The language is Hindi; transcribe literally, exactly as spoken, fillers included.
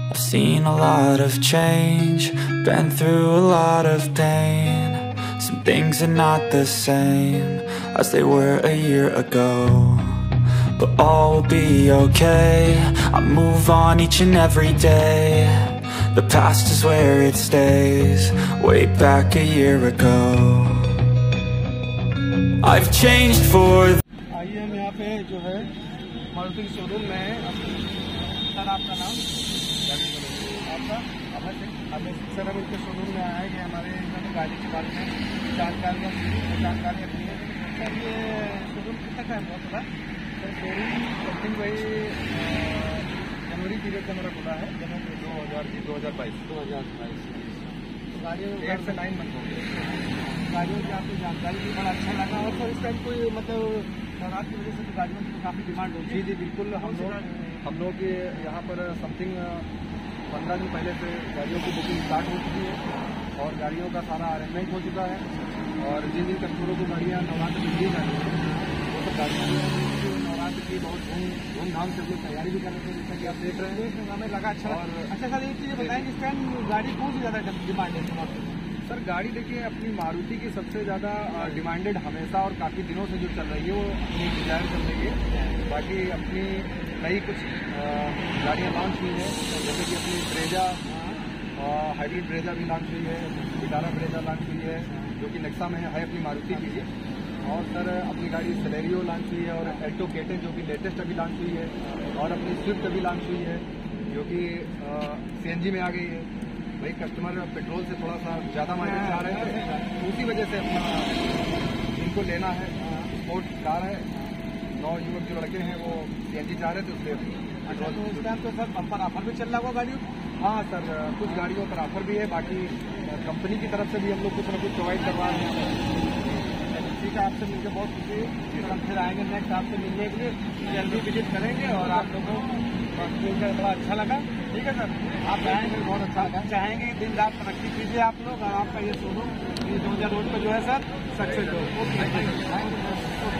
I've seen a lot of change, been through a lot of pain. Some things are not the same as they were a year ago, but all will be okay. I move on each and every day. The past is where it stays, way back a year ago. I've changed for the... आइए हम यहाँ पे जो है मारुति शोरूम में है। सर आपका नाम? आपका अभय सिंह। अभय सिंह सर, हम इनके शोरूम में आए हैं कि हमारे इन्होंने गाड़ी के बारे में जानकारियाँ जानकारियाँ दी हैं। सर ये शोरूम कितना टाइम हुआ खुला? सर शोरूम समथिंग वही जनवरी पीरियड का मेरा खुला है, जनवरी दो हज़ार बीस दो हज़ार बाईस दो हज़ार बाईस तो गाड़ियों एट से नाइन मंथ हो गए। गाड़ियों की आपको जानकारी भी बड़ा अच्छा लगा। और तो इस टाइम कोई मतलब रात की वजह से तो गाड़ियों की काफ़ी डिमांड होती है। जी जी बिल्कुल, हम लोग हम लोग के यहाँ पर समथिंग पंद्रह दिन पहले से गाड़ियों की बुकिंग स्टार्ट हो चुकी है और गाड़ियों का सारा अरेंजमेंट हो चुका है। और जिन जिन कस्टमरों को गाड़ियाँ नवरात्र में दी जानी है वो सब गाड़ियाँ नवरात्र की बहुत धूम धूमधाम से लोग तैयारी भी कर रहे थे, जैसा कि आप देख रहे हैं। हमें लगा अच्छा और अच्छा सर एक चीज़ बताएंगे, इस टाइम गाड़ी कौन सी ज़्यादा डिमांड है? सर गाड़ी देखिए, अपनी मारुति की सबसे ज़्यादा डिमांडेड हमेशा और काफ़ी दिनों से जो चल रही है वो अपनी डिजायर चल रही है। बाकी अपनी नई कुछ गाड़ियाँ लॉन्च हुई है, जैसे कि अपनी ब्रेजा हाइब्रिड ब्रेजा भी लॉन्च हुई है, विटारा ब्रेजा लॉन्च हुई है जो कि नेक्सा में है अपनी मारुति की है। और सर अपनी गाड़ी सेलेरियो लॉन्च हुई है और एल्टो केटन जो कि लेटेस्ट अभी लॉन्च हुई है। और अपनी स्विफ्ट अभी लॉन्च हुई है जो कि सी एन जी में आ गई है। भाई कस्टमर पेट्रोल से थोड़ा सा ज़्यादा माइलेज चाह रहे हैं, उसी वजह से अपना जिनको लेना है स्पोर्ट कार है, नौ युवक जो लड़के हैं वो सी एन जी चाह रहे थे उससे पेट्रोल। तो इस टाइम तो सर बम्पर ऑफर भी चल रहा होगा गाड़ियों? हाँ सर, कुछ गाड़ियों पर ऑफर भी है, बाकी कंपनी की तरफ से भी हम लोग कुछ ना कुछ प्रोवाइड करवा रहे हैं। ठीक है, आपसे मिलकर बहुत खुशी है। हम फिर आएंगे नेक्स्ट आपसे मिलने के लिए, जल्दी विजिट करेंगे और आप लोगों को मिलकर बड़ा अच्छा लगा। ठीक है सर, आप आएंगे बहुत अच्छा लगा। चाहेंगे दिन रात तरक्की कीजिए आप लोग और आपका ये शोरूम ये itaunja रोड पर जो है सर सक्सेस हो। ओके।